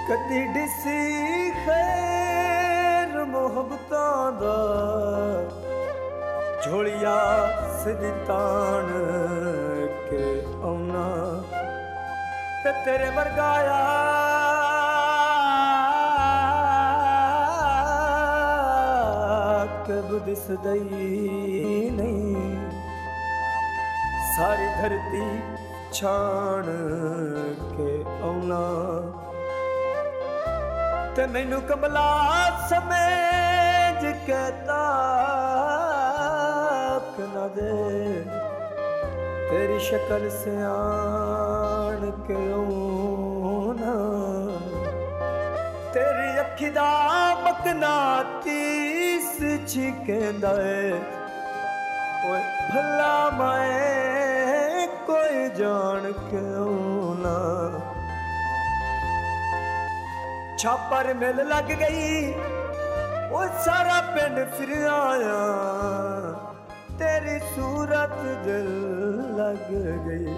कदी दिसी खैर मोहब्बतां दा झोलिया सिधी तान के औना ते तेरे वर्गाया कब दिसदई नहीं सारी धरती छाण के औना ते मैनू कमला समझ कहता न दे तेरी शक्ल से आन के औना तेरी अखी दा मकनातीस छिकेंदा ओए भला मैं कोई जान क्यों ना छापर मिल लग गई वो सारा पिंड फिर आया तेरी सूरत दिल लग गई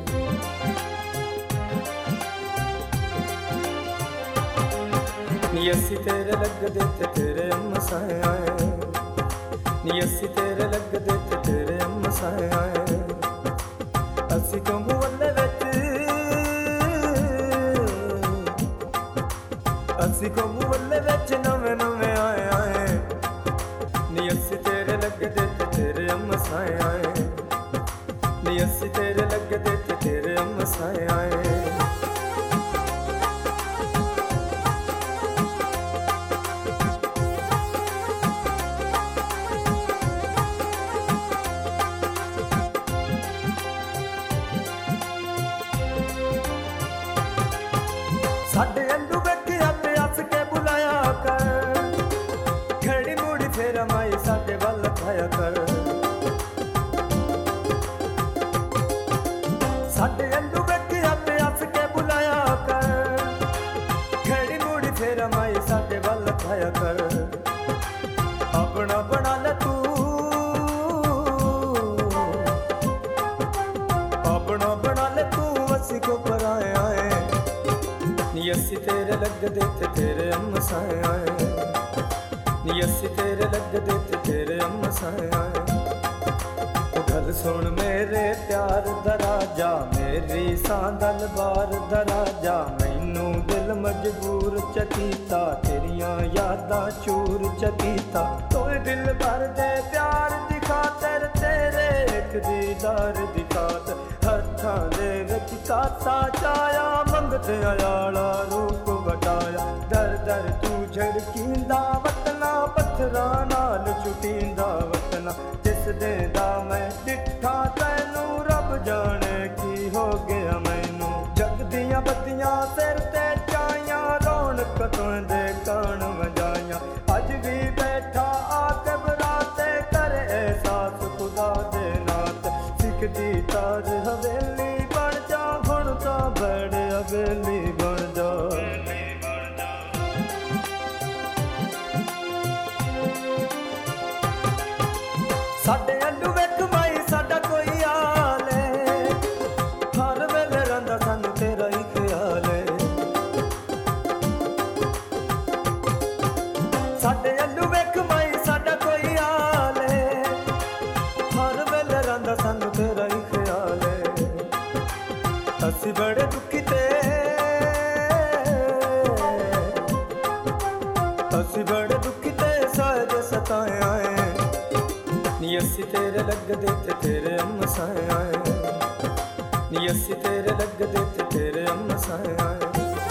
नियसी तेरे लग दे ते तेरे मसाए आए नियसी तेरे लग दे ते तेरे मसाए आए असी तो मुहल्ले विच असी को मुहल्ले विच नवे नवे आए आए नियसी तेरे लग दे ते तेरे मसाए आए नियसी तेरे लग दे ते तेरे मसाए आए साडे अंदू बैठिया ते हस के बुलाया कर खड़ी मुड़ी फेरा माई साडे वल खाया कर साडे अंदू बैठिया ते हस के बुलाया कर खड़ी मुड़ी फेरा माई साडे वल खाया कर अपना बना ले तू अपना बना ले तू असी को पराए आए नियसी तेरे लग दे ते तेरे मसाए आए नियसी तेरे लग दे ते तेरे मसाए आए ओ गल सुन मेरे प्यार दराजा मेरी सांदल बार दराजा मैनू दिल मजबूर चकीता तेरियां यादां चूर चकीता तोए दिल भर दे प्यार दी खातर तेरे एक दीदार दी खातर हत्थां दे विच कासा चाया मंगते आयाला रूप वटाया दर दर तू झड़कींदा वतना पत्थरां नाल छुटींदा वतना जिस देंदा मैं डिठा तैनू रब जाने की हो गया मैनू जग दियां बत्तियां सिर ते चाइयां रौनक तोंदे कान वजाइयां अज भी बैठा आके बराते करे एहसास खुदा दे नात सिखदी ताज हवेली बन जा हुण तां बड़े हवेली बन जा साडे अंडू वेख माई साडा कोई हाल है हर वेले रंदा सानू तेरा ही ख्याल है साडे अंडू वेख माई साडा कोई हाल है हर वेले रंदा सानू तेरा ही ख्याल है असी बड़े दुखी ते असी बड़े दुखी ते साज सताए आए नियसी तेरे लग दे ते तेरे मसाए आए नियसी तेरे लग दे ते तेरे मसाए आए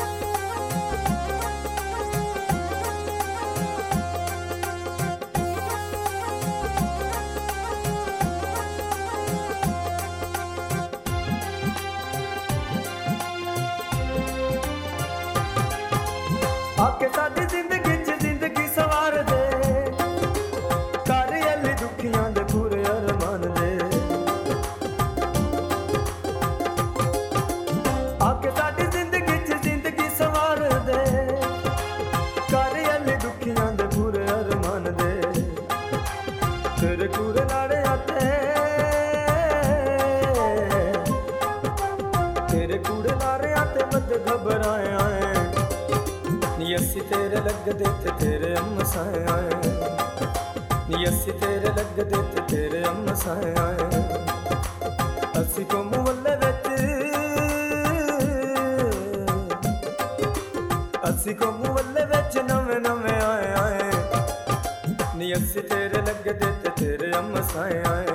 आके साडी जिंदगी च जिंदगी सवार दे कर अली दुखियां दे पूरे अरमान दे आके साडी जिंदगी च जिंदगी सवार दे कर अली दुखियां दे पूरे अरमान दे तेरे कूड़े लाड़े आते तेरे कूड़े लाड़े आते बद घबराए आए नी अस्सी तेरे लगदे ते तेरे हमसाए आए, नी अस्सी तेरे लगदे ते तेरे हमसाए आए। अस्सी को मुहल्ले विच, अस्सी को मुहल्ले विच नवे नवे आए आए, नी अस्सी तेरे लगदे ते तेरे हमसाए आए।